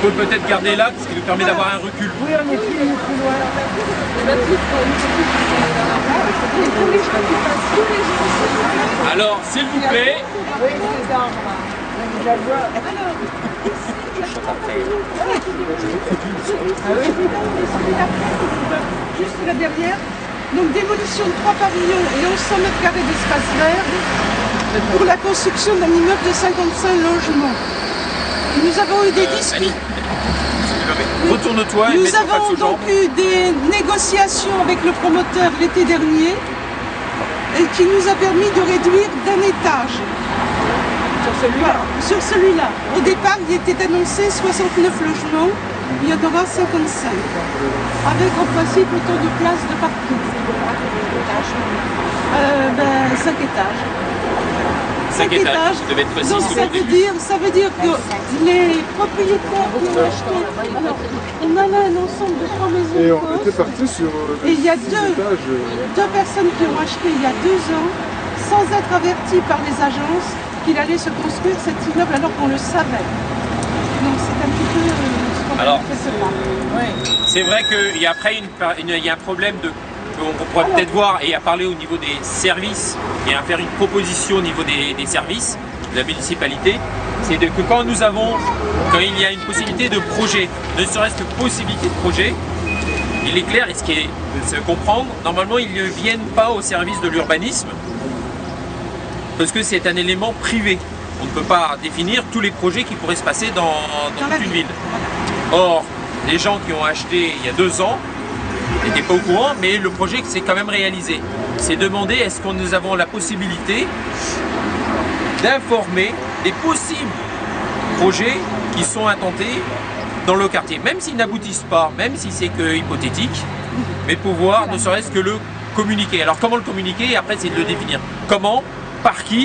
peut peut-être garder là, ce qui nous permet d'avoir un recul. Oui, on est plus loin. Alors, s'il vous plaît. Oui, c'est dans. Je la vois. Juste la dernière. Donc démolition de 3 pavillons et 1100 mètres carrés d'espace vert pour la construction d'un immeuble de 55 logements. Et nous avons eu des disputes. Retourne-toi et Nous mets ton avons fax aux donc jambes. eu des négociations avec le promoteur l'été dernier et qui nous a permis de réduire d'un étage. Sur celui-là. Sur celui-là. Au départ, il était annoncé 69 logements, il y en aura 55. Avec en principe autant de places de partout. 5 étages. 5 étages, ça devait être précis. Donc ça veut dire que les propriétaires qui ont acheté, alors on a là un ensemble de 3 maisons Et de on était poste. parti sur Et il y a 6 deux étages. personnes qui ont acheté il y a 2 ans, sans être averties par les agences qu'il allait se construire cet immeuble alors qu'on le savait. Donc c'est un petit peu ce qu'on Alors, fait ce pas. C'est vrai qu'il y a après il y a un problème qu'on pourrait peut-être voir et à parler au niveau des services et à faire une proposition au niveau des services de la municipalité. C'est que quand il y a une possibilité de projet, ne serait-ce que possibilité de projet, il est clair, et ce qui est de se comprendre, normalement ils ne viennent pas au service de l'urbanisme parce que c'est un élément privé. On ne peut pas définir tous les projets qui pourraient se passer dans toute une ville. Or, les gens qui ont acheté il y a 2 ans n'étaient pas au courant, mais le projet s'est quand même réalisé. C'est demander est-ce que nous avons la possibilité d'informer des possibles projets qui sont intentés dans le quartier, même s'ils n'aboutissent pas, même si c'est que hypothétique, mais pouvoir ne serait-ce que le communiquer. Alors comment le communiquer? Après c'est de le définir. Comment, par qui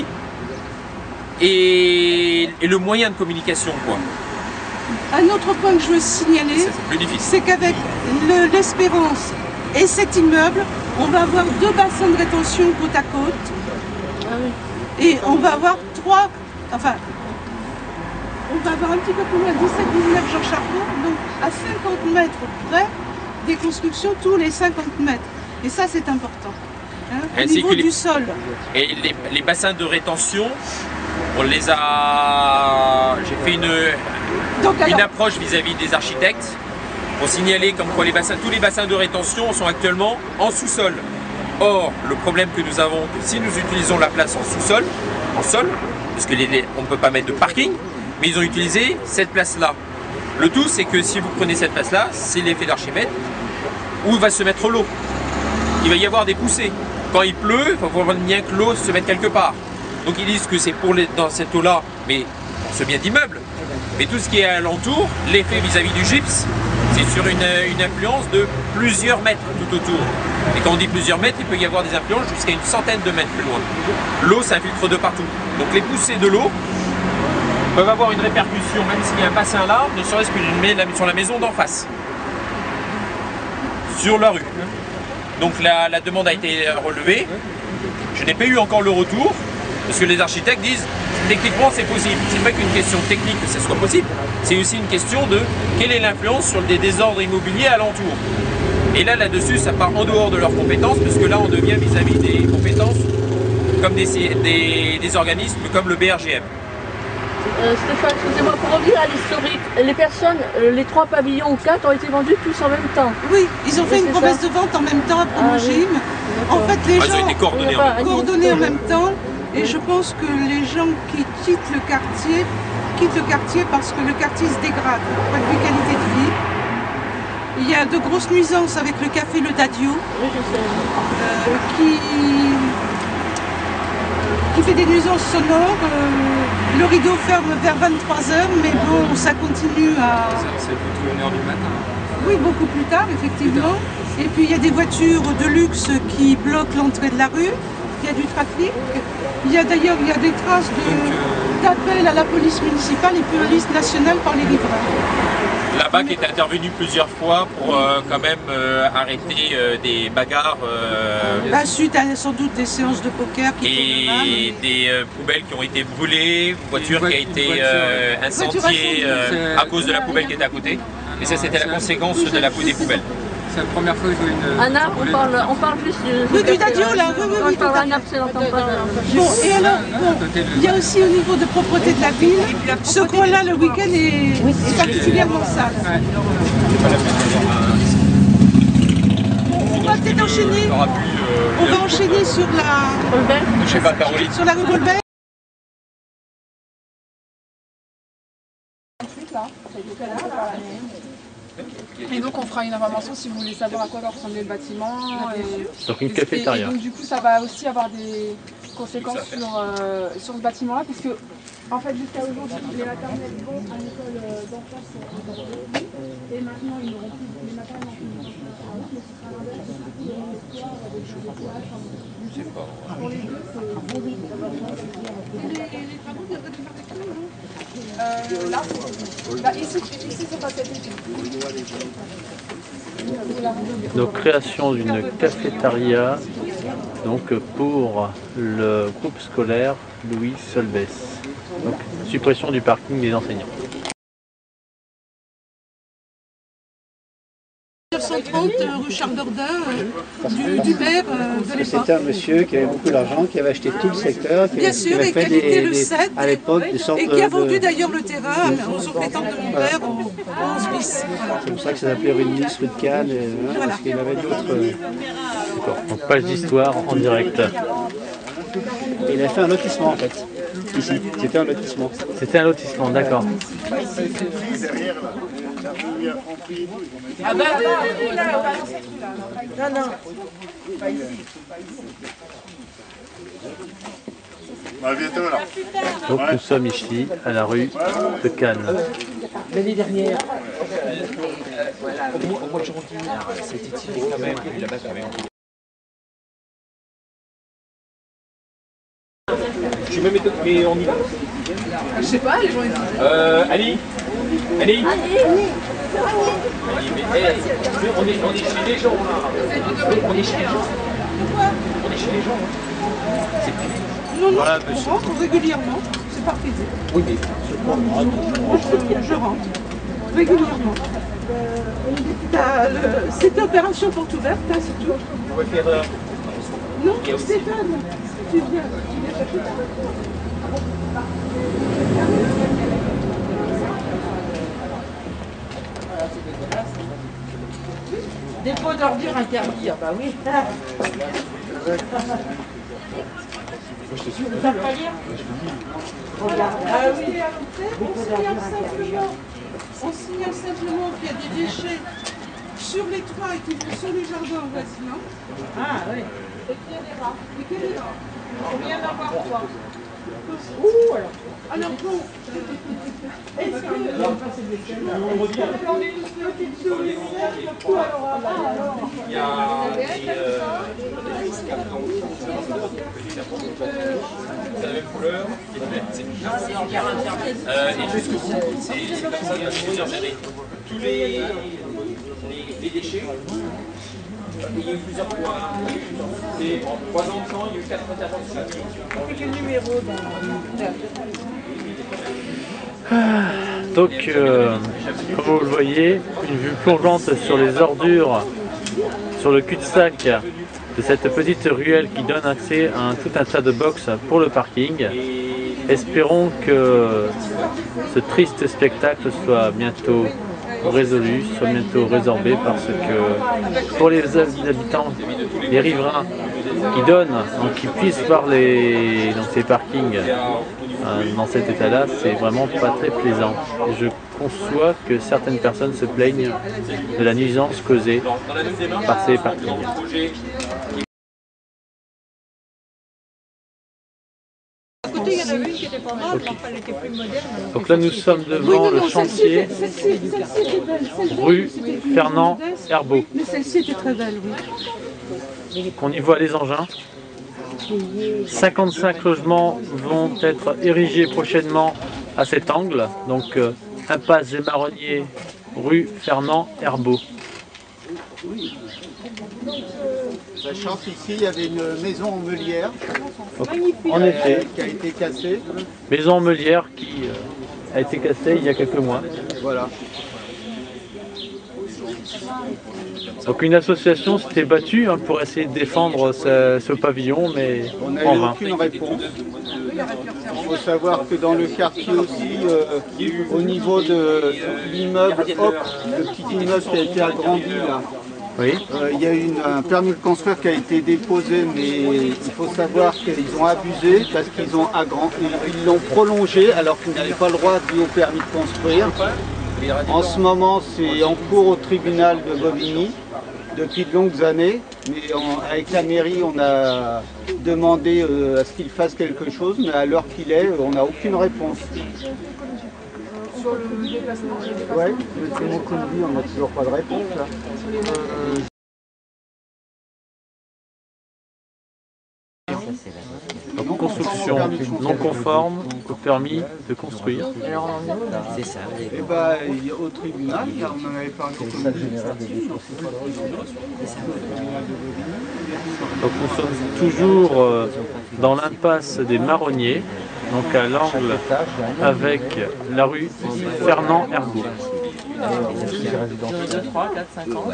et le moyen de communication quoi. Un autre point que je veux signaler, C'est plus difficile. c'est qu'avec l'Espérance et cet immeuble, on va avoir 2 bassins de rétention côte à côte. Et on va avoir 3, enfin, on va avoir un petit peu plus loin, 17-19 Jean Charcot, donc à 50 mètres près des constructions tous les 50 mètres. Et ça c'est important. Hein, au Ainsi niveau que du sol. Et les bassins de rétention, on les a... J'ai fait une approche vis-à-vis des architectes pour signaler comme quoi tous les bassins de rétention sont actuellement en sous-sol. Or, le problème que nous avons, que si nous utilisons la place en sous-sol, en sol, parce qu'on ne peut pas mettre de parking, mais ils ont utilisé cette place-là. Le tout, c'est que si vous prenez cette place-là, c'est l'effet d'Archimède, où va se mettre l'eau. Il va y avoir des poussées. Quand il pleut, il faut bien que l'eau se mette quelque part. Donc ils disent que c'est dans cette eau-là, mais pour ce bien d'immeuble. Mais tout ce qui est alentour, l'effet vis-à-vis du gypse, c'est sur une influence de plusieurs mètres tout autour. Et quand on dit plusieurs mètres, il peut y avoir des influences jusqu'à une centaine de mètres plus loin. L'eau s'infiltre de partout. Donc les poussées de l'eau peuvent avoir une répercussion, même s'il y a un bassin là, ne serait-ce que sur la maison d'en face. Sur la rue. Donc la demande a été relevée. Je n'ai pas eu encore le retour, parce que les architectes disent techniquement c'est possible. C'est pas qu'une question technique que ce soit possible, c'est aussi une question de quelle est l'influence sur des désordres immobiliers alentour. Et là-dessus, ça part en dehors de leurs compétences, parce que là on devient vis-à-vis des compétences comme des organismes comme le BRGM. Stéphane, excusez-moi, pour revenir à l'historique, les personnes, les 3 pavillons ou 4 ont été vendus tous en même temps. Oui, ils ont fait une c'est promesse ça. de vente en même temps à Promogym. oui. En fait, les Ils ont gens été coordonnés en même temps. coordonnés en même temps. Et je pense que les gens qui quittent le quartier parce que le quartier se dégrade, point de vue qualité de vie. Il y a de grosses nuisances avec le café Le Dadio, Oui, je sais. qui fait des nuisances sonores. Le rideau ferme vers 23h, mais bon, ça continue à... C'est plutôt 1h du matin. Oui, beaucoup plus tard, effectivement. Et puis il y a des voitures de luxe qui bloquent l'entrée de la rue. Il y a du trafic. Il y a d'ailleurs des traces de... d'appel à la police municipale et police nationale par les riverains. La BAC est intervenue plusieurs fois pour quand même arrêter des bagarres Suite à sans doute des séances de poker et des poubelles qui ont été brûlées, une voiture qui a été incendiée à cause de la poubelle qui était à côté. Et ça, c'était la conséquence de la des poubelles. C'est la première fois que je vois une... Anna, on parle juste du... Oui, du Dadio, là, oui, On parle Anna, parce qu'elle n'entend pas. Bon, et alors, il y a aussi au niveau de propreté de la ville, ce coin-là, le week-end, est particulièrement sale. On va peut-être enchaîner. On va enchaîner sur la... Je sais pas, Caroline. Sur la rue Golbert. Et donc on fera une information si vous voulez savoir à quoi va ressembler le bâtiment. Donc une cafétéria. Et donc du coup ça va aussi avoir des conséquences sur ce bâtiment-là, puisque en fait jusqu'à aujourd'hui les maternelles vont à l'école d'en face et maintenant ils n'auront plus les maternelles n'ont plus de mais ce sera l'inverse pour les deux c'est les travaux devraient là, ici c'est pas cet été. Donc création d'une cafétéria donc pour le groupe scolaire Louis Solbès. Donc suppression du parking des enseignants. 1930 rue Charles Dordain, du maire de l'époque. C'était un monsieur qui avait beaucoup d'argent, qui avait acheté tout le secteur, qui Bien sûr, avait et qui fait a quitté le 7 à l'époque des sortes et qui a vendu d'ailleurs le terrain aux sous-traitants de mon père en Suisse. Voilà. C'est pour ça que ça s'appelait rue de Nice, rue de Cannes, parce qu'il avait d'autres... Donc page d'histoire en direct. Et il a fait un lotissement en fait. Ici, c'était un lotissement. C'était un lotissement, d'accord. Ah bah oui, là, on va dans cette rue là. Non. Donc nous sommes ici à la rue de Cannes. L'année dernière. Au mois de janvier, c'était tiré quand même, là-bas quand même. Je suis même étonné, mais on y va. Je sais pas, les gens ils disent. Ali, mais hey, on est chez les gens là. On est chez les gens. On est chez les gens. C'est plus. Non, je rentre régulièrement, c'est pas privé. Oui, mais Je rentre régulièrement. Cette opération porte ouverte, hein, c'est tout. on va faire. Non, Stéphane, tu viens chercher ta voiture. Dépôt d'ordures interdit, bah oui. Vous savez pas lire? Regarde. Ah oui, on signale simplement qu'il y a des déchets sur les toits et qui vont sur les jardins voisinants. Ah oui. Et qu'il y a des rats. Et qu'il y a des rats. Combien d'avoir trois? Ouh, alors bon, est-ce que... Il y a c'est la même couleur, et jusqu'au bout, c'est comme ça depuis plusieurs années. Tous les déchets, il y a eu plusieurs fois, c'est en 3 ans de temps, il y a eu 4 interventions. Quel numéro Donc comme vous le voyez, une vue plongeante sur les ordures, sur le cul-de-sac de cette petite ruelle qui donne accès à tout un tas de box pour le parking. Espérons que ce triste spectacle soit bientôt résolu, soit bientôt résorbé, parce que pour les habitants, les riverains qui donnent, donc qui puissent voir dans ces parkings dans cet état-là, c'est vraiment pas très plaisant. Je conçois que certaines personnes se plaignent de la nuisance causée par ces parkings. Il y en avait une qui était pas mal, mais enfin elle était plus moderne. Donc là nous sommes devant le chantier rue Fernand Herbeau. Mais celle-ci était très belle, oui. On y voit les engins. 55 logements vont être érigés prochainement à cet angle, donc impasse des Marronniers, rue Fernand Herbeau. Sachant qu'ici il y avait une maison en meulière En effet, qui a été cassée. maison en meulière qui a été cassée il y a quelques mois. Voilà. Donc une association s'était battue pour essayer de défendre ce pavillon, mais On n'a en eu vain. aucune réponse. Il faut savoir que dans le quartier aussi, au niveau de l'immeuble, le petit immeuble qui a été agrandi là, Oui. il y a eu un permis de construire qui a été déposé, mais il faut savoir qu'ils ont abusé parce qu'ils ont ils l'ont prolongé alors qu'ils n'avaient pas le droit dû au permis de construire. En ce moment, c'est en cours au tribunal de Bobigny depuis de longues années, mais avec la mairie, on a demandé à ce qu'ils fassent quelque chose, mais à l'heure qu'il est, on n'a aucune réponse. Sur le déplacement. Ouais, le Mokondi, on n'a toujours pas de réponse là. Donc construction non conforme au permis de construire. C'est ça. Et bah, au tribunal, là, on en avait parlé au comité administratif. Donc nous sommes toujours dans l'impasse des Marronniers, donc à l'angle avec la rue Fernand Herbeau. 2, 3, 4, 5 ans.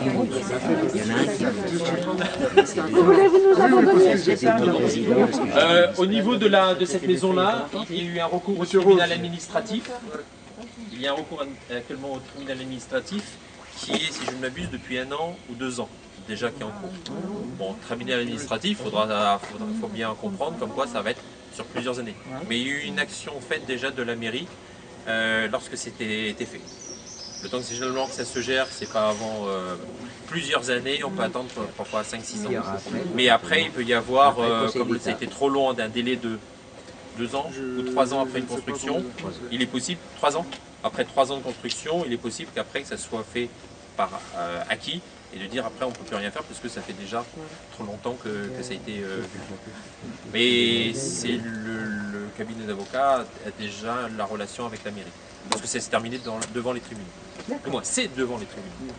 Voulez-vous nous abandonner? Au niveau de cette maison-là, il y a eu un recours au tribunal administratif. Il y a un recours actuellement au tribunal administratif qui est, si je ne m'abuse, depuis 1 an ou 2 ans déjà qui est en cours. Bon, tribunal administratif, faut bien comprendre comme quoi ça va être sur plusieurs années. Mais il y a eu une action faite déjà de la mairie lorsque c'était été fait. Le temps que c'est généralement que ça se gère, c'est pas avant plusieurs années, on peut attendre parfois 5-6 ans. Mais après, il peut y avoir, comme ça a été trop long, d'un délai de 2 ans ou 3 ans après une construction, il est possible, 3 ans, après 3 ans de construction, il est possible qu'après que ça soit fait par acquis et de dire après on ne peut plus rien faire parce que ça fait déjà trop longtemps que ça a été vu. Mais c'est le cabinet d'avocats a déjà la relation avec la mairie. Parce que c'est terminé devant les tribunaux. Du moins, c'est devant les tribunaux.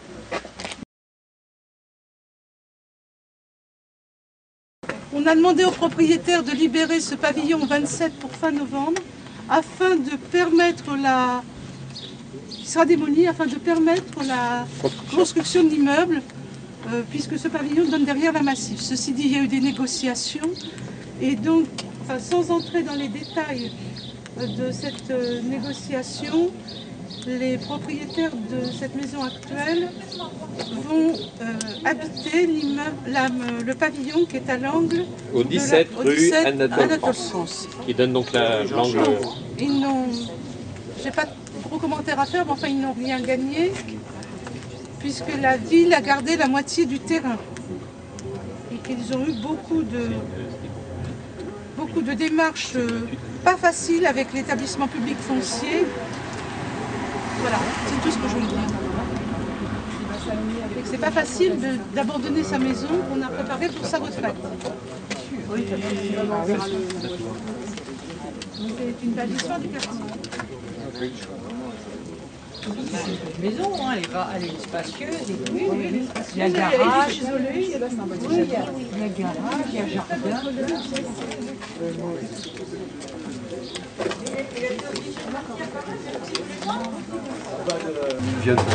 On a demandé aux propriétaires de libérer ce pavillon 27 pour fin novembre afin de permettre qui sera démoli afin de permettre la construction de l'immeuble puisque ce pavillon donne derrière la Massif. Ceci dit, il y a eu des négociations et donc, sans entrer dans les détails de cette négociation, les propriétaires de cette maison actuelle vont habiter le pavillon qui est à l'angle au 17 rue Anatole France. Qui donne donc l'angle. J'ai pas de gros commentaires à faire, mais enfin ils n'ont rien gagné puisque la ville a gardé la moitié du terrain et qu'ils ont eu beaucoup de démarches pas faciles avec l'établissement public foncier. Voilà, c'est tout ce que je veux dire. C'est pas facile d'abandonner sa maison qu'on a préparée pour sa retraite. C'est une belle histoire du quartier. Cette maison, elle est spacieuse et tout. Oui, Il y a garage, isolé, il y a la il y a garage, il y a jardin.